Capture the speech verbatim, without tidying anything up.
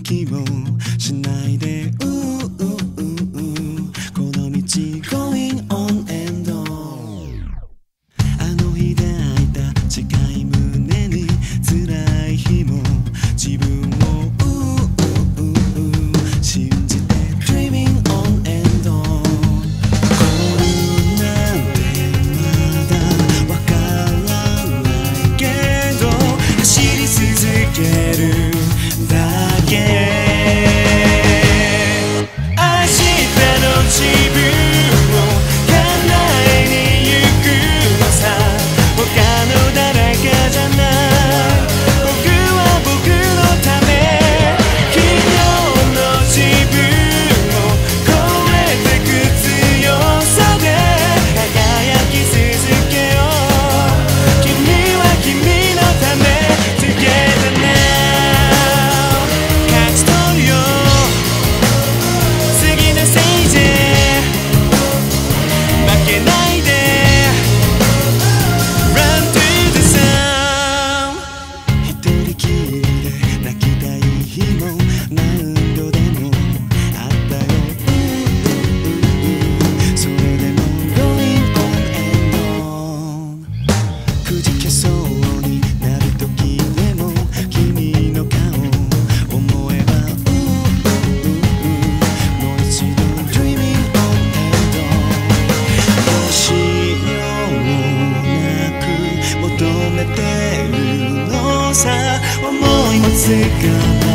気もしないでううううこの道 Going on and on あの日出会えた近い胸に辛い日も自分をうううう信じて Dreaming on and on こんなんてまだわからないけど走り続けるだけ明日の自分を叶えに行くのさ他の誰かじゃない僕は僕のため昨日の自分を超えてく強さで輝き続けよう君は君のため Together now 勝ち取るよ次のステージ負けないで Run to the sun 一人きりで泣きたい日も何度でもあったよそれでも Going on and on くじけそうになる時でも君の顔思えばもう一度 Dreaming on and on どうしようもなく求めてるのさ思いもつかない